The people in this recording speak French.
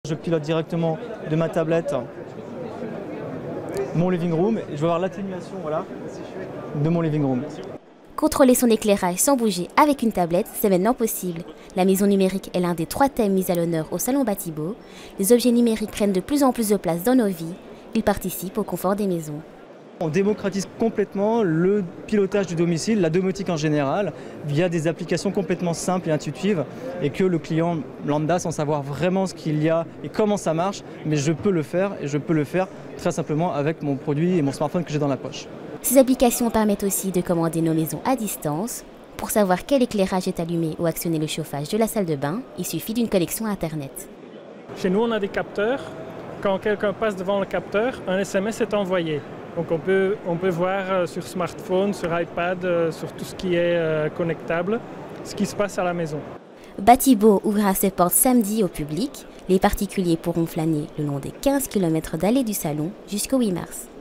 Je pilote directement de ma tablette mon living room et je vais avoir l'atténuation de mon living room. Contrôler son éclairage sans bouger avec une tablette, c'est maintenant possible. La maison numérique est l'un des 3 thèmes mis à l'honneur au Salon Batibo. Les objets numériques prennent de plus en plus de place dans nos vies. Ils participent au confort des maisons. On démocratise complètement le pilotage du domicile, la domotique en général, via des applications complètement simples et intuitives et que le client lambda, sans savoir vraiment ce qu'il y a et comment ça marche, mais je peux le faire et je peux le faire très simplement avec mon produit et mon smartphone que j'ai dans la poche. Ces applications permettent aussi de commander nos maisons à distance. Pour savoir quel éclairage est allumé ou actionner le chauffage de la salle de bain, il suffit d'une connexion à Internet. Chez nous, on a des capteurs. Quand quelqu'un passe devant le capteur, un SMS est envoyé. Donc on peut voir sur smartphone, sur iPad, sur tout ce qui est connectable, ce qui se passe à la maison. Batibo ouvrira ses portes samedi au public. Les particuliers pourront flâner le long des 15 km d'allées du salon jusqu'au 8 mars.